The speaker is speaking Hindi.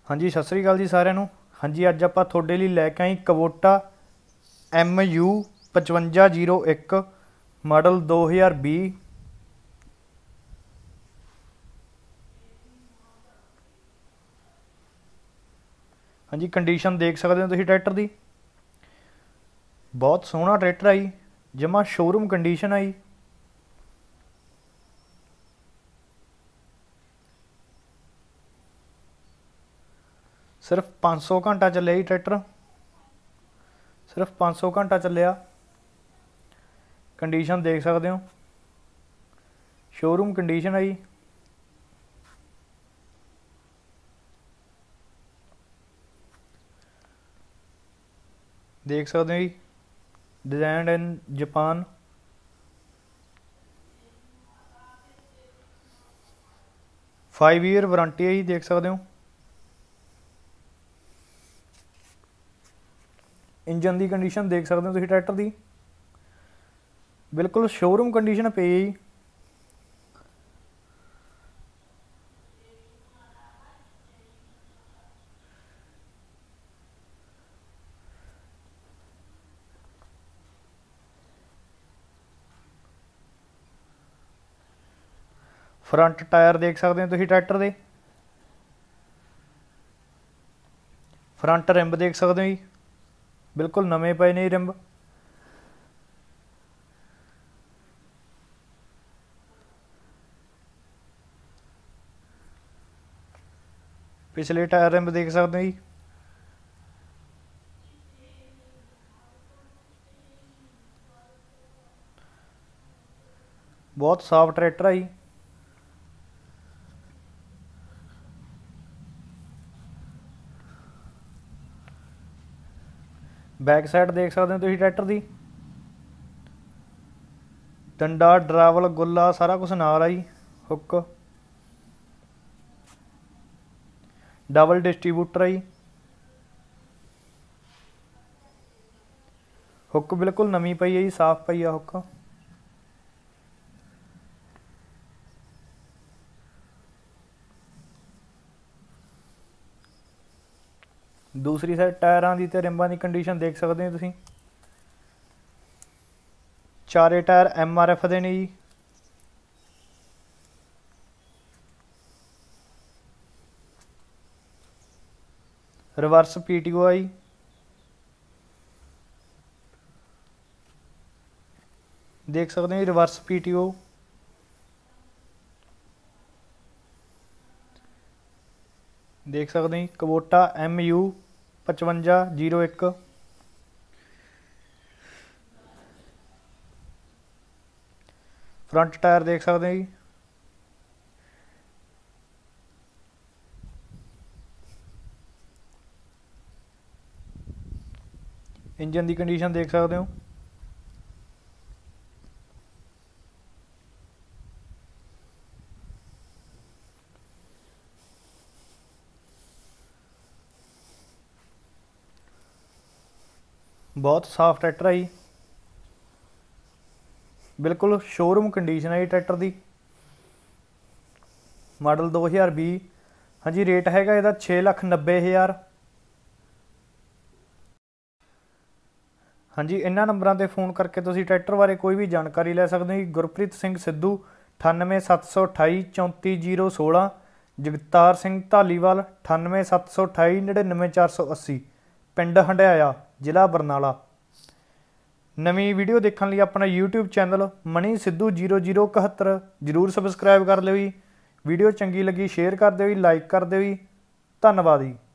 हाँ जी, सत श्री अकाल जी सारिਆਂ ਨੂੰ। हाँ जी, अज आप थोड़े लिए लैके आई कवोटा MU 5501 मॉडल 2020। हाँ जी, कंडीशन देख सकते हो तुम ट्रैक्टर की, बहुत सोहना ट्रैक्टर आई, जमा शोरूम कंडीशन आई। सिर्फ 500 घंटा चलिया जी ट्रैक्टर, सिर्फ 500 घंटा चलिया। कंडीशन देख सकते हो, शोरूम कंडीशन आई। देख सकते हो जी, designed in Japan. Five year warranty है जी, देख सकते हो। इंजन की कंडीशन देख सकते हो तुम ट्रैक्टर की, बिल्कुल शोरूम कंडीशन पे है जी। फ्रंट टायर देख सकते हो तुम ट्रैक्टर के, फ्रंट रिंब देख सकते हो जी, बिल्कुल नवे पे ने रिंब। पिछले टायर रिंब देख सकते हो जी। बहुत साफ ट्रैक्टर आई। बैक साइड देख सकते हो तुम ट्रैक्टर की, डंडा ड्रावल गुला सारा कुछ नाल आई। हुक डबल डिस्ट्रीब्यूटर आई, हुक बिल्कुल नवी पई है जी, साफ पई है हुक। दूसरी साइड टायरां दी ते रिंबां दी कंडीशन देख सकते हो तुसीं। चारे टायर MRF दे ने जी। रिवर्स PTO आई, देख सकते हैं रिवर्स PTO। देख सकते हैं कवोटा MU 5501। फ्रंट टायर देख सकते हैं जी, इंजन की कंडीशन देख सकते हो। बहुत साफ ट्रैक्टर आई, बिल्कुल शोरूम कंडीशन है ट्रैक्टर की, मॉडल 2020। हाँ जी, रेट हैगा ਇਹਦਾ 6,90,000। हाँ जी, इन्होंने नंबरों पर फोन करके तुम ट्रैक्टर बारे कोई भी जानकारी ले सकते हो। गुरप्रीत सिंह सिद्धू 98,728 34,016, जगतार सिंह धालीवाल 98,728 99,480, पिंड हंडियाया जिला बरनाला। नवीं वीडियो देखने लिए अपना YouTube चैनल मनी सिद्धू 0071 जरूर सबसक्राइब कर लो जी। वीडियो चंगी लगी शेयर कर दो जी, लाइक कर दो जी। धन्यवाद जी।